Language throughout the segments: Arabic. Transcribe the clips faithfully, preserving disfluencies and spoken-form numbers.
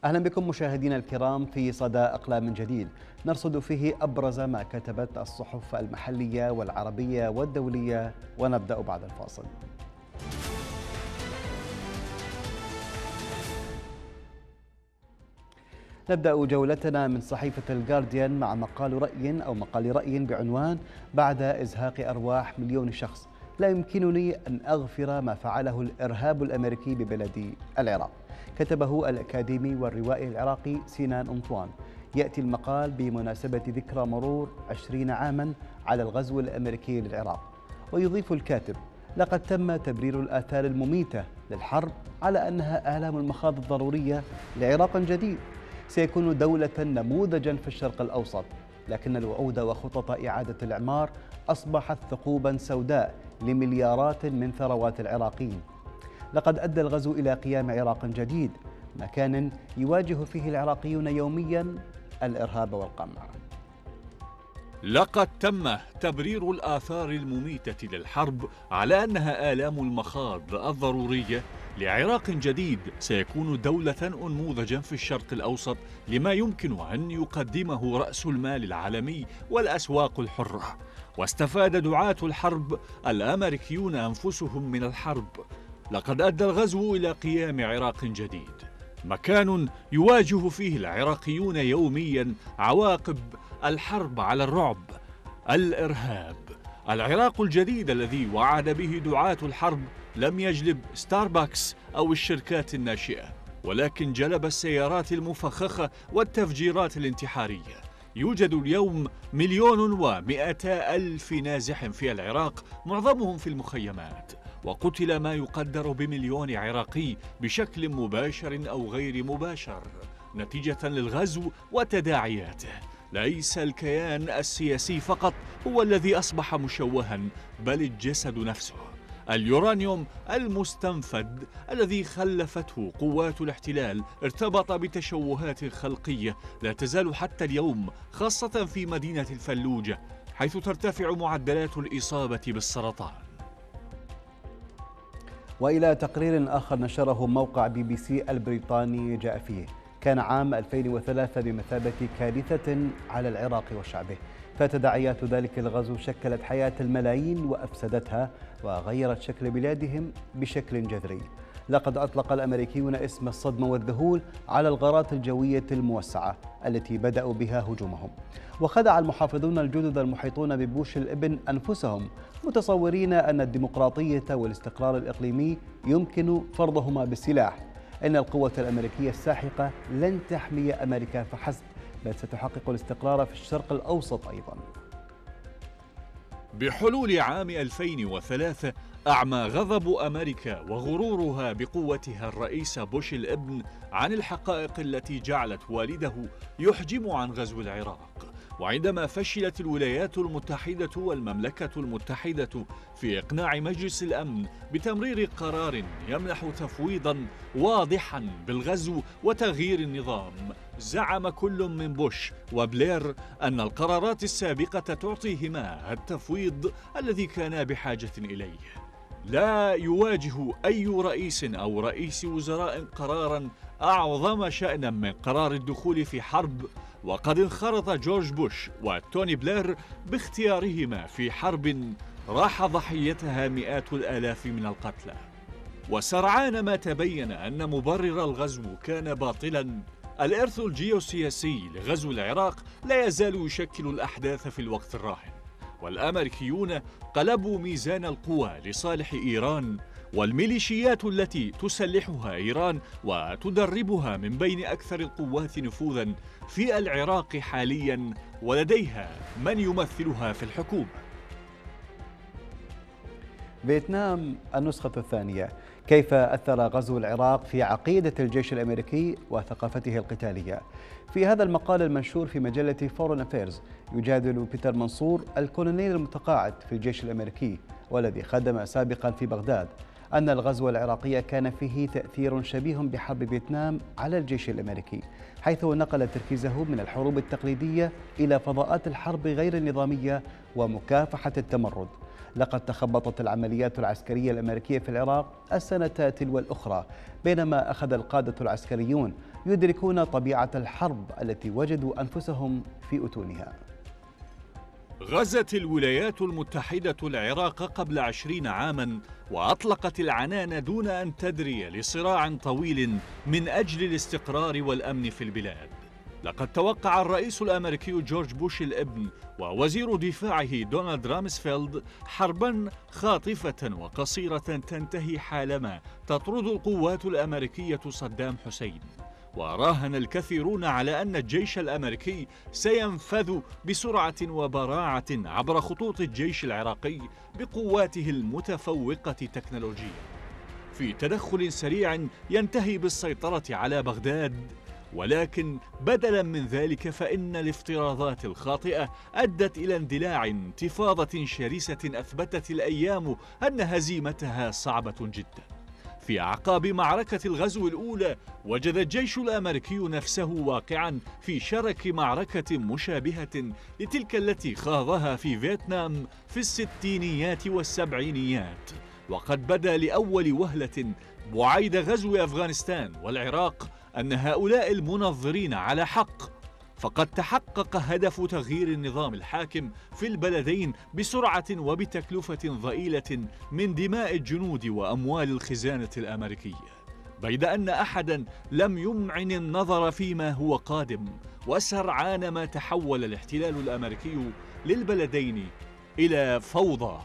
أهلا بكم مشاهدينا الكرام في صدى أقلام جديد نرصد فيه أبرز ما كتبت الصحف المحلية والعربية والدولية، ونبدأ بعد الفاصل. نبدأ جولتنا من صحيفة الجارديان مع مقال رأي أو مقال رأي بعنوان: بعد إزهاق أرواح مليون شخص لا يمكنني أن أغفر ما فعله الإرهاب الأمريكي ببلدي العراق. كتبه الأكاديمي والروائي العراقي سينان أنطوان. يأتي المقال بمناسبة ذكرى مرور عشرين عاما على الغزو الأمريكي للعراق، ويضيف الكاتب: لقد تم تبرير الآثار المميتة للحرب على أنها آلام المخاض الضرورية لعراق جديد سيكون دولة نموذجا في الشرق الأوسط، لكن الوعود وخطط إعادة الإعمار أصبحت ثقوبا سوداء لمليارات من ثروات العراقيين. لقد أدى الغزو إلى قيام عراق جديد، مكان يواجه فيه العراقيون يوميا الإرهاب والقمع. لقد تم تبرير الآثار المميتة للحرب على أنها آلام المخاض الضرورية لعراق جديد سيكون دولة أنموذجا في الشرق الأوسط لما يمكن أن يقدمه رأس المال العالمي والأسواق الحرة. واستفاد دعاة الحرب الأمريكيون أنفسهم من الحرب. لقد أدى الغزو إلى قيام عراق جديد، مكان يواجه فيه العراقيون يوميا عواقب الحرب على الرعب، الإرهاب. العراق الجديد الذي وعد به دعاة الحرب لم يجلب ستاربكس أو الشركات الناشئة، ولكن جلب السيارات المفخخة والتفجيرات الانتحارية. يوجد اليوم مليون ومئتا ألف نازح في العراق، معظمهم في المخيمات، وقتل ما يقدر بمليون عراقي بشكل مباشر أو غير مباشر نتيجة للغزو وتداعياته. ليس الكيان السياسي فقط هو الذي أصبح مشوها، بل الجسد نفسه. اليورانيوم المستنفد الذي خلفته قوات الاحتلال ارتبط بتشوهات خلقية لا تزال حتى اليوم، خاصة في مدينة الفلوجة حيث ترتفع معدلات الإصابة بالسرطان. وإلى تقرير آخر نشره موقع بي بي سي البريطاني جاء فيه: كان عام ألفين وثلاثة بمثابة كارثة على العراق وشعبه، فتداعيات ذلك الغزو شكلت حياة الملايين وأفسدتها وغيرت شكل بلادهم بشكل جذري. لقد أطلق الأمريكيون اسم الصدمة والذهول على الغارات الجوية الموسعة التي بدأوا بها هجومهم، وخدع المحافظون الجدد المحيطون ببوش الابن أنفسهم متصورين أن الديمقراطية والاستقرار الإقليمي يمكن فرضهما بالسلاح. إن القوة الأمريكية الساحقة لن تحمي أمريكا فحسب، بل ستحقق الاستقرار في الشرق الأوسط أيضا. بحلول عام ألفين وثلاثة أعمى غضب أمريكا وغرورها بقوتها الرئيس بوش الابن عن الحقائق التي جعلت والده يحجم عن غزو العراق. وعندما فشلت الولايات المتحدة والمملكة المتحدة في إقناع مجلس الأمن بتمرير قرار يمنح تفويضا واضحا بالغزو وتغيير النظام، زعم كل من بوش وبلير أن القرارات السابقة تعطيهما التفويض الذي كانا بحاجة إليه. لا يواجه أي رئيس أو رئيس وزراء قرارا أعظم شأنا من قرار الدخول في حرب، وقد انخرط جورج بوش وتوني بلير باختيارهما في حرب راح ضحيتها مئات الآلاف من القتلى. وسرعان ما تبين أن مبرر الغزو كان باطلا. الإرث الجيوسياسي لغزو العراق لا يزال يشكل الأحداث في الوقت الراهن، والأمريكيون قلبوا ميزان القوى لصالح إيران، والميليشيات التي تسلحها إيران وتدربها من بين أكثر القوات نفوذا في العراق حاليا، ولديها من يمثلها في الحكومة. فيتنام النسخة الثانية: كيف أثر غزو العراق في عقيدة الجيش الأمريكي وثقافته القتالية؟ في هذا المقال المنشور في مجلة فورن أفيرز يجادل بيتر منصور الكولونيل المتقاعد في الجيش الأمريكي والذي خدم سابقا في بغداد أن الغزو العراقي كان فيه تأثير شبيه بحرب فيتنام على الجيش الأمريكي، حيث نقل تركيزه من الحروب التقليدية إلى فضاءات الحرب غير النظامية ومكافحة التمرد. لقد تخبطت العمليات العسكرية الأمريكية في العراق السنة تلو الأخرى، بينما أخذ القادة العسكريون يدركون طبيعة الحرب التي وجدوا أنفسهم في أتونها. غزت الولايات المتحدة العراق قبل عشرين عاما وأطلقت العنان دون أن تدري لصراع طويل من أجل الاستقرار والأمن في البلاد. لقد توقع الرئيس الأمريكي جورج بوش الابن ووزير دفاعه دونالد رامسفيلد حربا خاطفة وقصيرة تنتهي حالما تطرد القوات الأمريكية صدام حسين، وراهن الكثيرون على أن الجيش الأمريكي سينفذ بسرعة وبراعة عبر خطوط الجيش العراقي بقواته المتفوقة تكنولوجيا، في تدخل سريع ينتهي بالسيطرة على بغداد. ولكن بدلا من ذلك فإن الافتراضات الخاطئة أدت إلى اندلاع انتفاضة شرسة أثبتت الأيام أن هزيمتها صعبة جدا. في أعقاب معركة الغزو الأولى وجد الجيش الأمريكي نفسه واقعا في شرك معركة مشابهة لتلك التي خاضها في فيتنام في الستينيات والسبعينيات، وقد بدا لأول وهلة بعيد غزو أفغانستان والعراق أن هؤلاء المنظرين على حق، فقد تحقق هدف تغيير النظام الحاكم في البلدين بسرعة وبتكلفة ضئيلة من دماء الجنود وأموال الخزانة الأمريكية، بيد أن أحدا لم يمعن النظر فيما هو قادم، وسرعان ما تحول الاحتلال الأمريكي للبلدين إلى فوضى.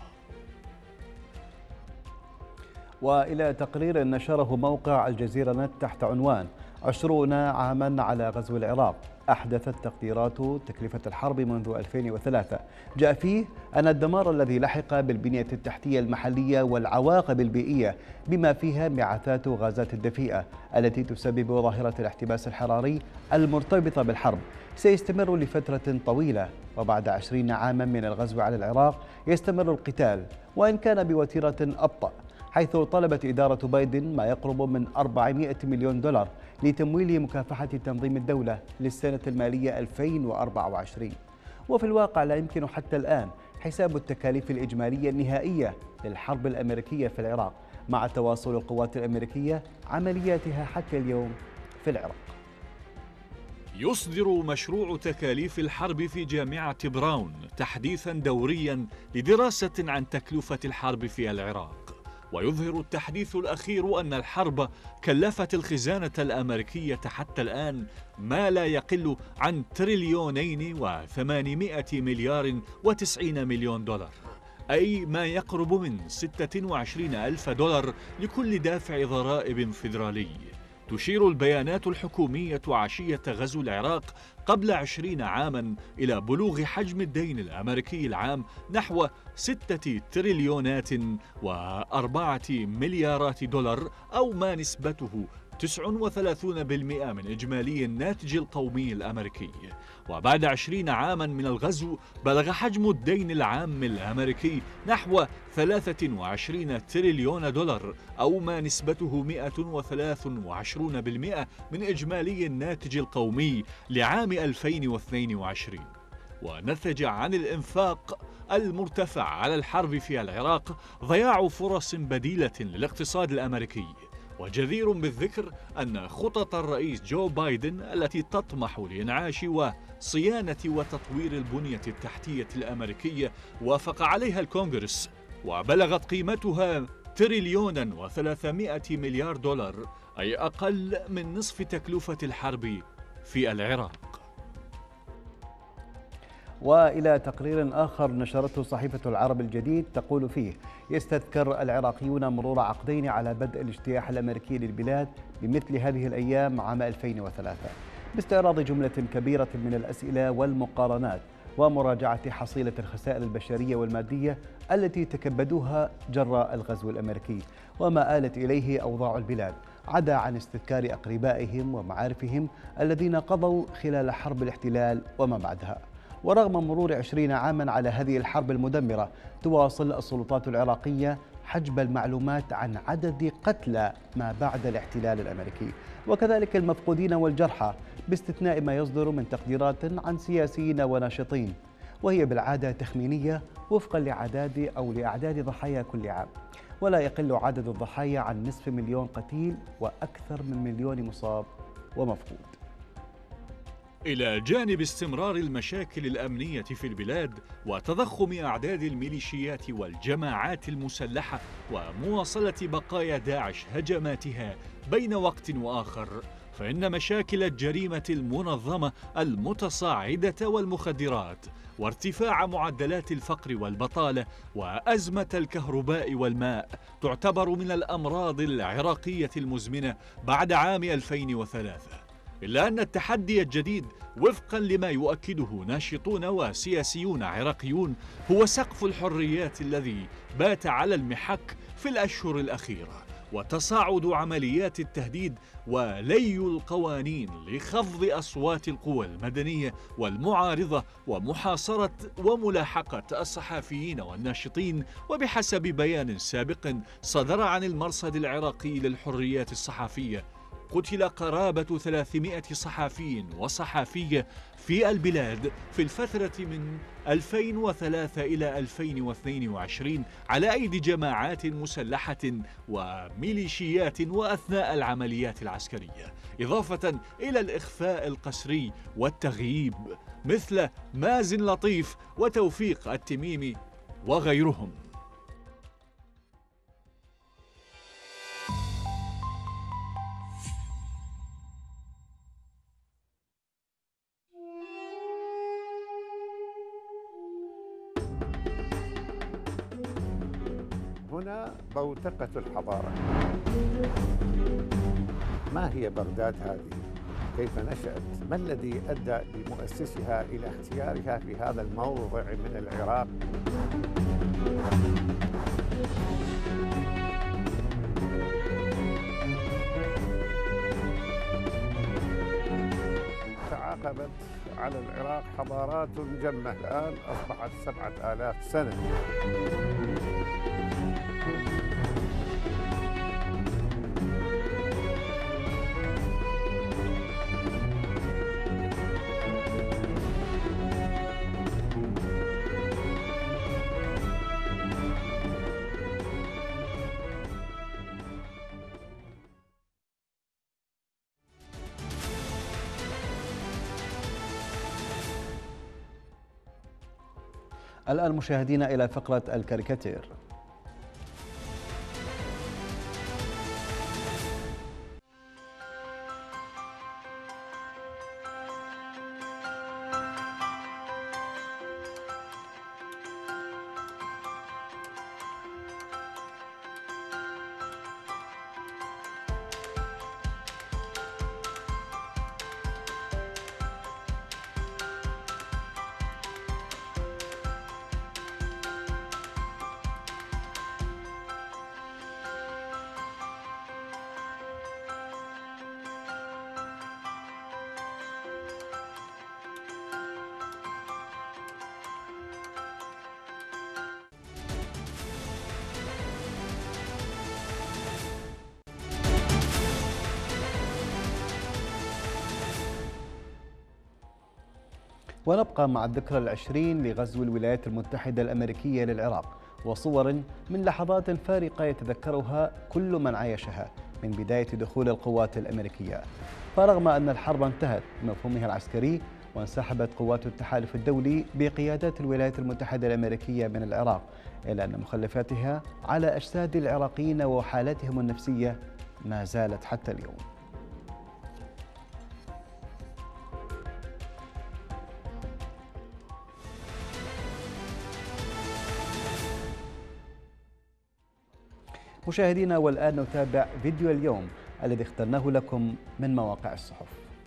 وإلى تقرير نشره موقع الجزيرة نت تحت عنوان عشرون عاما على غزو العراق، أحدثت تقديرات تكلفة الحرب منذ ألفين وثلاثة، جاء فيه أن الدمار الذي لحق بالبنية التحتية المحلية والعواقب البيئية بما فيها انبعاثات غازات الدفيئة التي تسبب ظاهرة الاحتباس الحراري المرتبطة بالحرب سيستمر لفترة طويلة. وبعد عشرين عاما من الغزو على العراق يستمر القتال وإن كان بوتيرة أبطأ، حيث طلبت إدارة بايدن ما يقرب من أربعمائة مليون دولار لتمويل مكافحة تنظيم الدولة للسنة المالية ألفين وأربعة وعشرين. وفي الواقع لا يمكن حتى الآن حساب التكاليف الإجمالية النهائية للحرب الأمريكية في العراق مع تواصل القوات الأمريكية عملياتها حتى اليوم في العراق. يصدر مشروع تكاليف الحرب في جامعة براون تحديثاً دورياً لدراسة عن تكلفة الحرب في العراق، ويظهر التحديث الأخير أن الحرب كلفت الخزانة الأمريكية حتى الآن ما لا يقل عن تريليونين وثمانمائة مليار وتسعين مليون دولار، أي ما يقرب من ستة وعشرين ألف دولار لكل دافع ضرائب فيدرالي. تشير البيانات الحكومية عشية غزو العراق قبل عشرين عاما إلى بلوغ حجم الدين الأمريكي العام نحو ستة تريليونات وأربعة مليارات دولار، أو ما نسبته تسعة وثلاثين بالمئة من إجمالي الناتج القومي الأمريكي. وبعد عشرين عاما من الغزو بلغ حجم الدين العام الأمريكي نحو ثلاثة وعشرين تريليون دولار، أو ما نسبته مئة وثلاثة وعشرين بالمئة من إجمالي الناتج القومي لعام ألفين واثنين وعشرين. ونتج عن الإنفاق المرتفع على الحرب في العراق ضياع فرص بديلة للاقتصاد الأمريكي. وجدير بالذكر أن خطط الرئيس جو بايدن التي تطمح لإنعاش وصيانة وتطوير البنية التحتية الأمريكية وافق عليها الكونغرس، وبلغت قيمتها تريليونا وثلاثمائة مليار دولار، أي أقل من نصف تكلفة الحرب في العراق. وإلى تقرير آخر نشرته صحيفة العرب الجديد تقول فيه: يستذكر العراقيون مرور عقدين على بدء الاجتياح الأمريكي للبلاد بمثل هذه الأيام عام ألفين وثلاثة، باستعراض جملة كبيرة من الأسئلة والمقارنات ومراجعة حصيلة الخسائر البشرية والمادية التي تكبدوها جراء الغزو الأمريكي وما آلت إليه أوضاع البلاد، عدا عن استذكار أقربائهم ومعارفهم الذين قضوا خلال حرب الاحتلال وما بعدها. ورغم مرور عشرين عاما على هذه الحرب المدمرة، تواصل السلطات العراقية حجب المعلومات عن عدد قتلى ما بعد الاحتلال الأمريكي، وكذلك المفقودين والجرحى، باستثناء ما يصدر من تقديرات عن سياسيين وناشطين. وهي بالعادة تخمينية وفقا لأعداد أو لأعداد ضحايا كل عام، ولا يقل عدد الضحايا عن نصف مليون قتيل وأكثر من مليون مصاب ومفقود. إلى جانب استمرار المشاكل الأمنية في البلاد وتضخم أعداد الميليشيات والجماعات المسلحة ومواصلة بقايا داعش هجماتها بين وقت وآخر، فإن مشاكل الجريمة المنظمة المتصاعدة والمخدرات وارتفاع معدلات الفقر والبطالة وأزمة الكهرباء والماء تعتبر من الأمراض العراقية المزمنة بعد عام ألفين وثلاثة. إلا أن التحدي الجديد وفقا لما يؤكده ناشطون وسياسيون عراقيون هو سقف الحريات الذي بات على المحك في الأشهر الأخيرة، وتصاعد عمليات التهديد ولي القوانين لخفض أصوات القوى المدنية والمعارضة ومحاصرة وملاحقة الصحفيين والناشطين. وبحسب بيان سابق صدر عن المرصد العراقي للحريات الصحفية، قتل قرابة ثلاثمائة صحفي وصحفية في البلاد في الفترة من ألفين وثلاثة إلى ألفين واثنين وعشرين على أيدي جماعات مسلحة وميليشيات وأثناء العمليات العسكرية، إضافة إلى الإخفاء القسري والتغييب مثل مازن لطيف وتوفيق التميمي وغيرهم. هنا بوتقة الحضارة. ما هي بغداد هذه؟ كيف نشأت؟ ما الذي أدى لمؤسسها إلى اختيارها في هذا الموضع من العراق؟ تعاقبت على العراق حضارات جمة، الآن أصبحت سبعة آلاف سنة. الآن مشاهدينا إلى فقرة الكاريكاتير. ونبقى مع الذكرى العشرين لغزو الولايات المتحدة الأمريكية للعراق، وصور من لحظات فارقة يتذكرها كل من عايشها من بداية دخول القوات الأمريكية. فرغم أن الحرب انتهت بمفهومها العسكري وانسحبت قوات التحالف الدولي بقيادات الولايات المتحدة الأمريكية من العراق، إلا أن مخلفاتها على أجساد العراقيين وحالاتهم النفسية ما زالت حتى اليوم. مشاهدينا، والآن نتابع فيديو اليوم الذي اخترناه لكم من مواقع الصحف.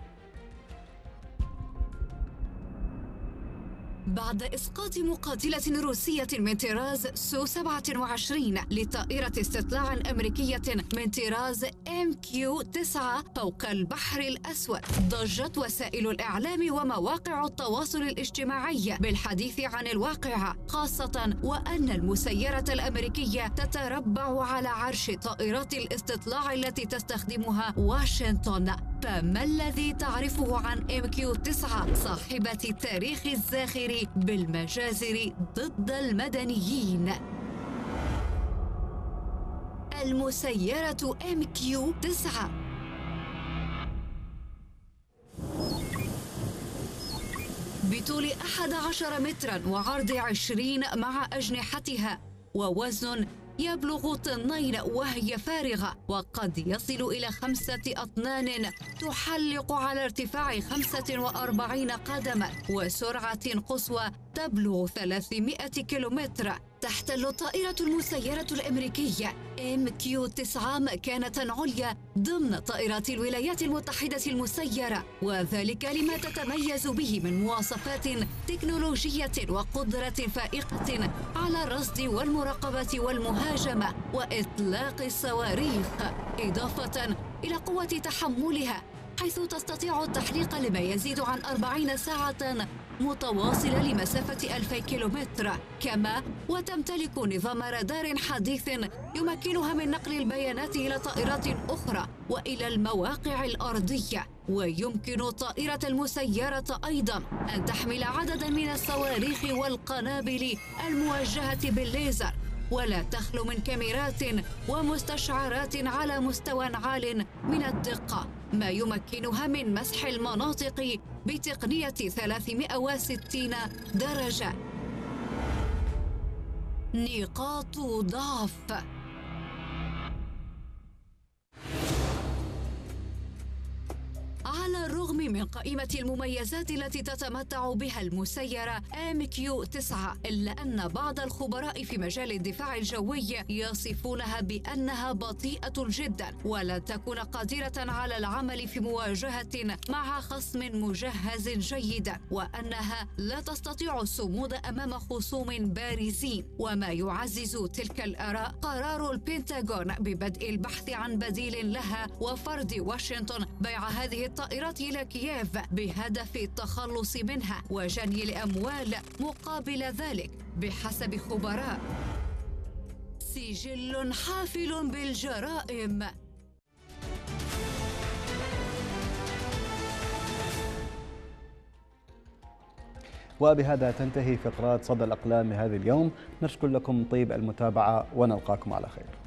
بعد إسقاط مقاتلة روسية من طراز سو سبعة وعشرين لطائرة استطلاع أمريكية من طراز إم كيو تسعة فوق البحر الأسود، ضجت وسائل الإعلام ومواقع التواصل الاجتماعي بالحديث عن الواقعة، خاصة وأن المسيرة الأمريكية تتربع على عرش طائرات الاستطلاع التي تستخدمها واشنطن فما الذي تعرفه عن إم كيو تسعة صاحبة التاريخ الزاخر بالمجازر ضد المدنيين؟ المسيرة إم كيو تسعة بطول أحد عشر متراً وعرض عشرين مع أجنحتها ووزن يبلغ طنين وهي فارغة، وقد يصل إلى خمسة أطنان، تحلق على ارتفاع خمسة وأربعين قدماً وسرعة قصوى تبلغ ثلاثمائة كيلومتر. تحتل الطائرة المسيرة الأمريكية إم كيو تسعة مكانة عليا ضمن طائرات الولايات المتحدة المسيرة، وذلك لما تتميز به من مواصفات تكنولوجية وقدرة فائقة على الرصد والمراقبة والمهاجمة وإطلاق الصواريخ، إضافة إلى قوة تحملها حيث تستطيع التحليق لما يزيد عن أربعين ساعة متواصلة لمسافة ألفي كيلومتر. كما وتمتلك نظام رادار حديث يمكنها من نقل البيانات إلى طائرات أخرى وإلى المواقع الأرضية. ويمكن الطائرة المسيرة أيضاً أن تحمل عدداً من الصواريخ والقنابل الموجهة بالليزر، ولا تخلو من كاميرات ومستشعرات على مستوى عال من الدقة، ما يمكنها من مسح المناطق بتقنية ثلاثمائة وستين درجة. نقاط ضعف: على الرغم من قائمة المميزات التي تتمتع بها المسيرة إم كيو تسعة، إلا أن بعض الخبراء في مجال الدفاع الجوي يصفونها بأنها بطيئة جدا ولن تكون قادرة على العمل في مواجهة مع خصم مجهز جيدا، وأنها لا تستطيع الصمود أمام خصوم بارزين. وما يعزز تلك الآراء قرار البنتاغون ببدء البحث عن بديل لها وفرض واشنطن بيع هذه الطائرات إلى كييف بهدف التخلص منها وجني الأموال مقابل ذلك. بحسب خبراء، سجل حافل بالجرائم. وبهذا تنتهي فقرات صدى الأقلام هذه اليوم. نشكر لكم طيب المتابعة ونلقاكم على خير.